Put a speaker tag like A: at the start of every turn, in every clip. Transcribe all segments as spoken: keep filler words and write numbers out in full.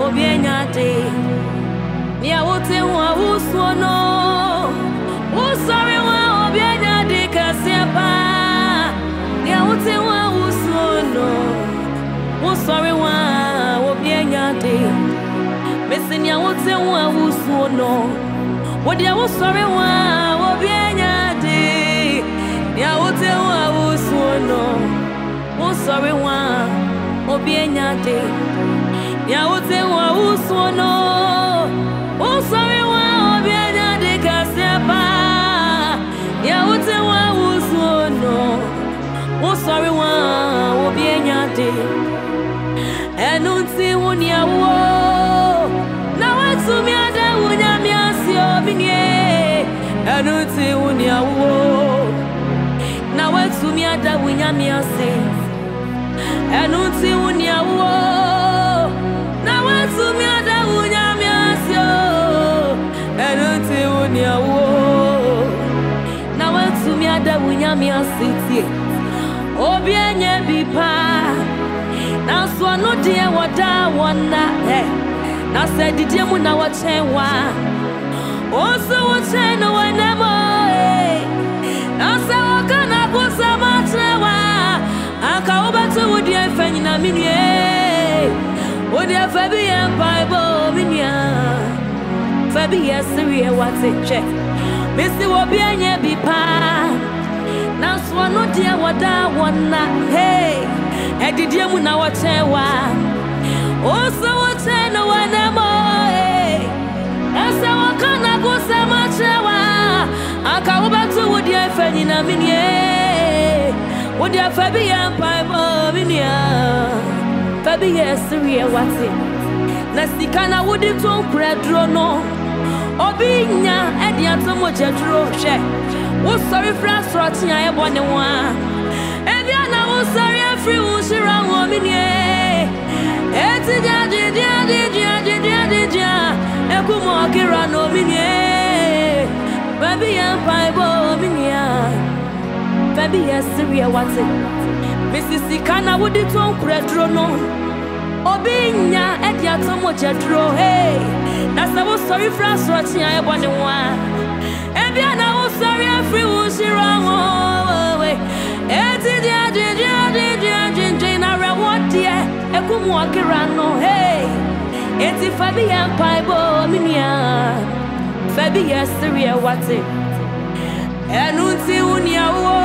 A: obianyate. Nia wote wa uswono. Usori wa obianyate kasiapa. Nia wote wa uswono. Usori wa obianyate. Mesi nia wote wa uswono. Wodia usori wa obianyate. Nia wote wa uswono. Usori wa obianyate. Nia wote wa uswono. Usori wa obianyate kasiapa. Nia wote wa uswono. Usori wa obianyate. Enunti unia wo. Na watu miada unya miasio minye. Enunti unia wo. Na watu miada unya miase. Enunti unia wo. Na watu miada unya miasio. Enunti unia wo. Na watu miada unya miasiti. Obienye bipa. Na swano die wada wana eh. Na sedi die mu na wachewa. Oso wacheno wanemo eh. Na se wakana kusama chewa. Aka ubatu udie fenyi na minye. Udie febi empaibo minya. Febi yesiri wate che. Misi wobienye bipa. Na swano die wada wana hey. Edidie mu na wachewa. Oso wacheno wanemo eh. Ese wakana kusema chewa. Aka ubatu udie fenyi na minye. Udie febi empaibo minya. Febi yesiri wate. Na sikana wudi tunkure drono. Obinya edi atomo jedro she. Usori frasro tiya ebone wa. Ebiana usori afri ushira wo minye. Eti dia dia dia dia dia dia dia dia. Ekumo akira no minye. Baby empaibo minya. Baby yesiri wate. Misisi kana wudi tunkure drono. Obinya edi atomo jedro hey. Na sawo sorry frasro tiya ebone wa. Ebiana usori afri ushira wo. Eti dia dia dia dia dia dia na rewotie ekumu akira no hey. Eti fabi empaibo minia. Fabi yesiri wate. Enunti unia wo.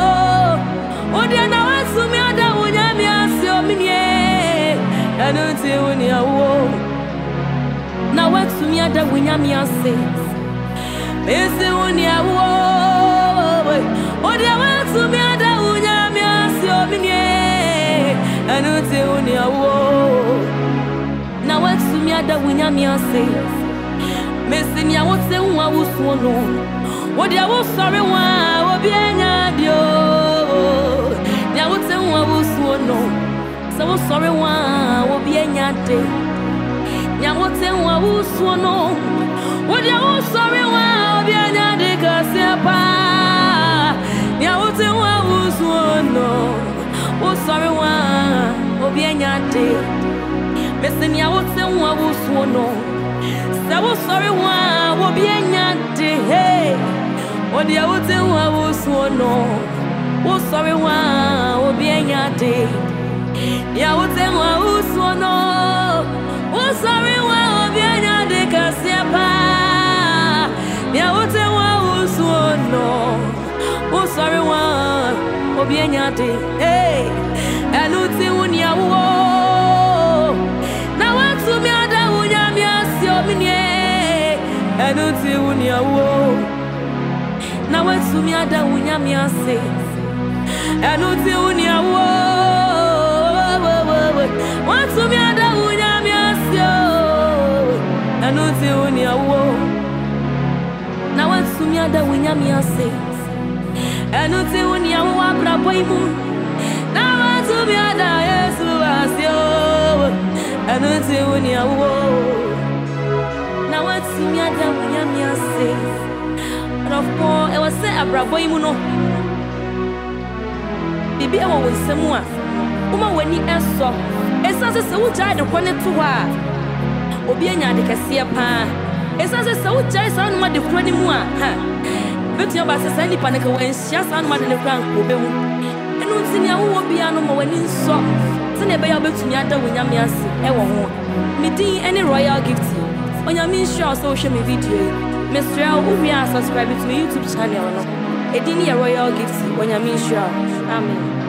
A: Odia na wasumi ada unya miasio minie. Enunti unia wo. Na wasumi ada unya miase. Esi unia wo. Odia wasumi ada unya miasio minie. Enunti unia wo. Na wasumi ada unya miase. Mesi nia wote unwa uswono. Odia wo sorry wa obienya dio. Nia wote unwa uswono. So wo sorry wa obienya de. Nia wote unwa uswono. Odia wo sorry wa obienya de kasiapa. Nia wote unwa uswono. Wo sorry wa obienya de. Mesi nia wote unwa uswono. So sorry wa obienya de hey. Odia wote wa uswono. Wo sorry wa obienya de. Ya wote wa uswono. Wo sorry wa obienya de kasiapa. Ya wote wa uswono. Wo sorry wa obienya de hey. Enuti unia wo. Na watu miada unya miasio minye. Enuti unia wo. Na watu miada unya miase. Enuti unia wo. Watu miada unya miasio. Enuti unia wo. Na watu miada unya miase. Enuti unia wo abrabo imu. Na watu miada Yesu asio. Enuti unia wo. Na watu miada unya miase. Of course, I was say abrabo imu no. Bibi e wo nsemu a. Uma wani eso. Esa se se wo gya de kwane to ha. obi anya de kese pa esa se so jai sa no ma de kura ni mu a ha betu ba se sa ni pa ne ka wan hia sa no ma de ne kura ko be hu enu ntini a wo bia no ma wani nso se ne be ya betu ni ada wonyame ase e wo ho me din any royal gift onyame sure so show me video Mister Ubia subscribe to my YouTube channel no edini royal gift onyame sure amen.